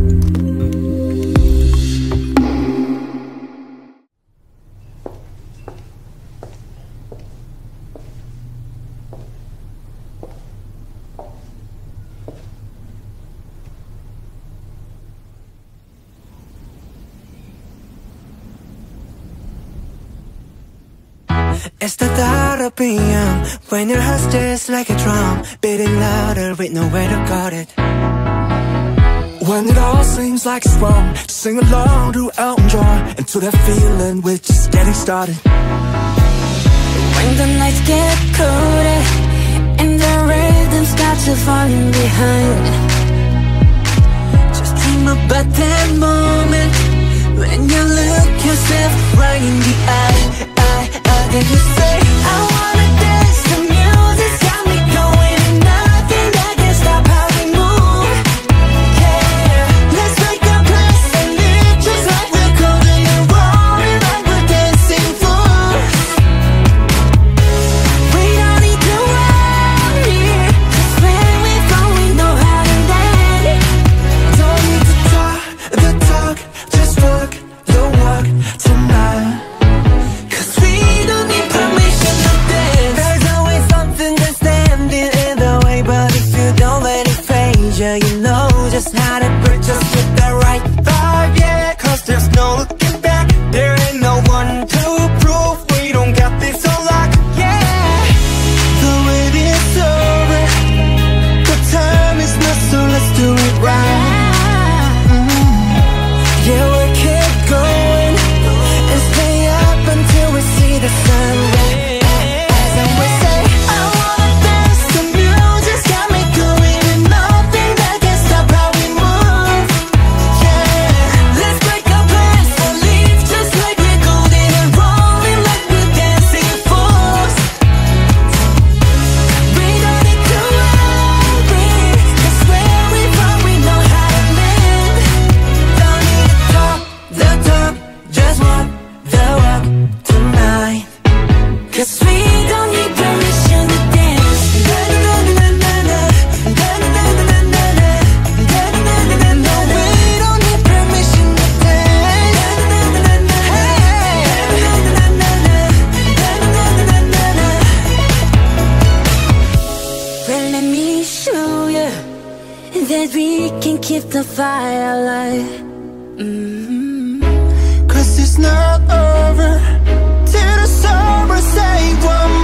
It's the thought of PM when your heart's just like a drum, beating louder with nowhere to guard it. When it all seems like it's wrong, just sing along to Elton John, and to that feeling we're just getting started. When the nights get colder and the rhythm starts to falling behind, just dream about that moment when you look yourself right in the eye. Then you say, I wanna dance, the music's got me going, and nothing that can stop how we move. Yeah, let's make a place and live just like we're golden and rolling like we're dancing fools. We don't need to worry, 'cause when we're gone we know how to land. Don't need to talk the talk, just walk the walk tonight. You know just how to put just with the right vibe, yeah. 'Cause there's no looking back, there ain't no one to prove we don't got this on lock, yeah. The wait is over, the time is not, so let's do it right. Yeah, we'll keep going and stay up until we see the sun rise. And we say, I wanna dance, the music's got me going, and nothing that can stop how we move. Yeah, let's break our plans and leave just like we're golden and rolling like we're dancing fools. We don't need to worry, 'cause where we're from we know how to live. Don't need to talk the talk, just walk the walk tonight. 'Cause we don't need permission to dance. No, we don't need permission to dance. Well, let me show you that we can keep the fire alive. 'Cause it's not over till the summer say one